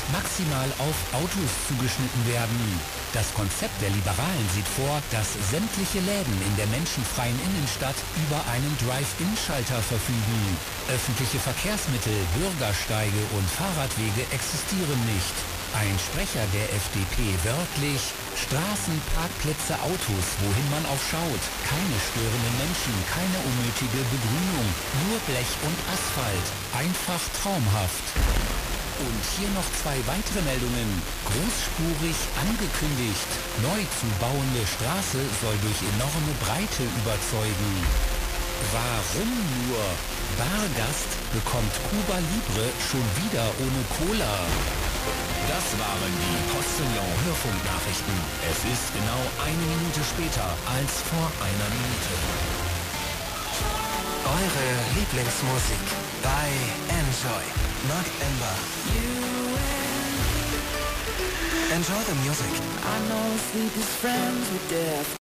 maximal auf Autos zugeschnitten werden. Das Konzept der Liberalen sieht vor, dass sämtliche Läden in der menschenfreien Innenstadt über einen Drive-In-Schalter verfügen. Öffentliche Verkehrsmittel, Bürgersteige und Fahrradwege existieren nicht. Ein Sprecher der FDP wörtlich: Straßen, Parkplätze, Autos, wohin man auch schaut. Keine störenden Menschen, keine unnötige Begrünung, nur Blech und Asphalt. Einfach traumhaft. Und hier noch 2 weitere Meldungen. Großspurig angekündigt. Neu zu bauende Straße soll durch enorme Breite überzeugen. Warum nur? Bargast bekommt Cuba Libre schon wieder ohne Cola. Das waren die Postillon Hörfunknachrichten. Es ist genau 1 Minute später als vor 1 Minute. Eure Lieblingsmusik bei Enjoy. Mark Ember. Enjoy the music. I know sleep is friends with death.